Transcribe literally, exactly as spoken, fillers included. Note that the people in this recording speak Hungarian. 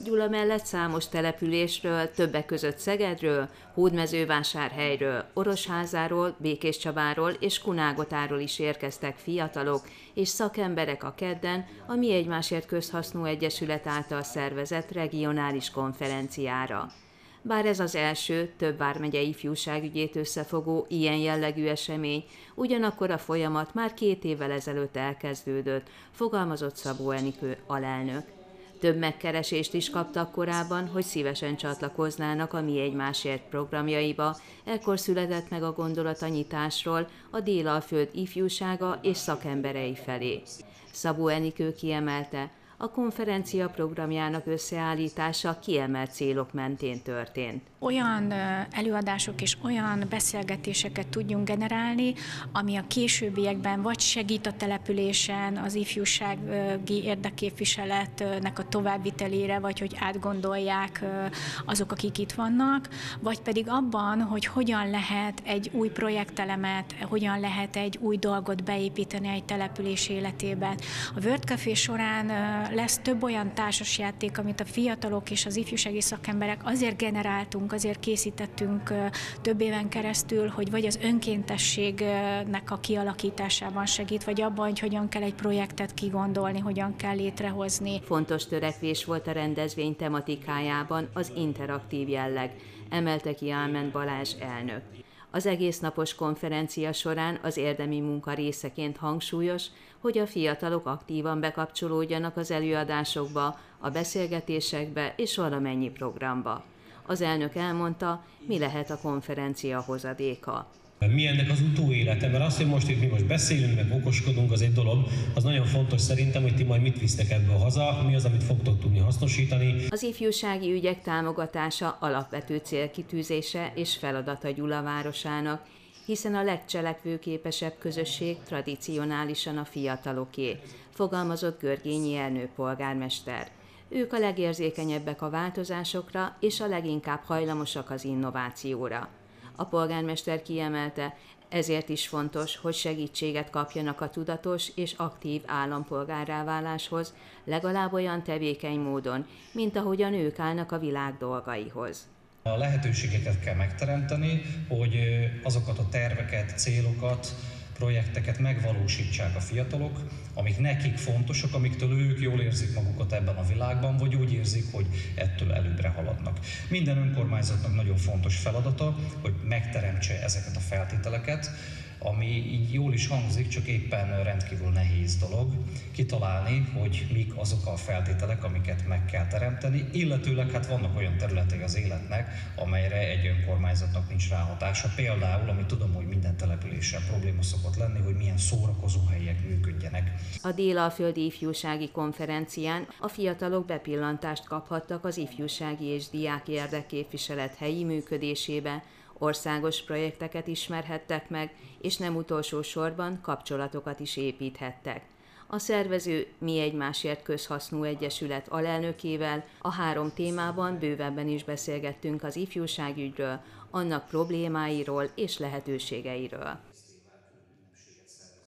Gyula mellett számos településről, többek között Szegedről, Hódmezővásárhelyről, Orosházáról, Békéscsabáról és Kunágotáról is érkeztek fiatalok és szakemberek a kedden a Mi Egymásért Közhasznú Egyesület által szervezett regionális konferenciára. Bár ez az első, több vármegye ifjúságügyét összefogó ilyen jellegű esemény, ugyanakkor a folyamat már két évvel ezelőtt elkezdődött, fogalmazott Szabó Enikő alelnök. Több megkeresést is kaptak korábban, hogy szívesen csatlakoznának a Mi Egymásért programjaiba, ekkor született meg a gondolat a nyitásról a Délalföld ifjúsága és szakemberei felé. Szabó Enikő kiemelte, a konferencia programjának összeállítása kiemelt célok mentén történt. Olyan előadások és olyan beszélgetéseket tudjunk generálni, ami a későbbiekben vagy segít a településen az ifjúsági érdekképviseletnek a továbbvitelére, vagy hogy átgondolják azok, akik itt vannak, vagy pedig abban, hogy hogyan lehet egy új projektelemet, hogyan lehet egy új dolgot beépíteni egy település életében. A World Café során lesz több olyan társasjáték, amit a fiatalok és az ifjúsági szakemberek azért generáltunk, azért készítettünk több éven keresztül, hogy vagy az önkéntességnek a kialakításában segít, vagy abban, hogy hogyan kell egy projektet kigondolni, hogyan kell létrehozni. Fontos törekvés volt a rendezvény tematikájában az interaktív jelleg, emelte ki Álmend Balázs elnök. Az egésznapos konferencia során az érdemi munka részeként hangsúlyos, hogy a fiatalok aktívan bekapcsolódjanak az előadásokba, a beszélgetésekbe és valamennyi programba. Az elnök elmondta, mi lehet a konferencia hozadéka. Mi ennek az utóélete? Mert azt, hogy most itt mi most beszélünk, meg okoskodunk, az egy dolog. Az nagyon fontos szerintem, hogy ti majd mit visztek ebből haza, mi az, amit fogtok tudni hasznosítani. Az ifjúsági ügyek támogatása alapvető célkitűzése és feladata Gyula városának, hiszen a legcselekvőképesebb közösség tradicionálisan a fiataloké, fogalmazott Görgényi Ernő polgármester. Ők a legérzékenyebbek a változásokra és a leginkább hajlamosak az innovációra. A polgármester kiemelte, ezért is fontos, hogy segítséget kapjanak a tudatos és aktív állampolgárrá váláshoz, legalább olyan tevékeny módon, mint ahogyan ők állnak a világ dolgaihoz. A lehetőségeket kell megteremteni, hogy azokat a terveket, célokat, projekteket megvalósítsák a fiatalok, amik nekik fontosak, amiktől ők jól érzik magukat ebben a világban, vagy úgy érzik, hogy ettől előbbre haladnak. Minden önkormányzatnak nagyon fontos feladata, hogy megteremtse ezeket a feltételeket, ami így jól is hangzik, csak éppen rendkívül nehéz dolog kitalálni, hogy mik azok a feltételek, amiket meg kell teremteni, illetőleg hát vannak olyan területei az életnek, amelyre egy önkormányzatnak nincs ráhatása. Például, amit tudom, hogy minden településen probléma szokott lenni, hogy milyen szórakozóhelyek működjenek. A Délalföldi Ifjúsági Konferencián a fiatalok bepillantást kaphattak az ifjúsági és diáki érdekképviselet helyi működésébe, országos projekteket ismerhettek meg, és nem utolsó sorban kapcsolatokat is építhettek. A szervező Mi Egymásért Közhasznú Egyesület alelnökével a három témában bővebben is beszélgettünk az ifjúságügyről, annak problémáiról és lehetőségeiről.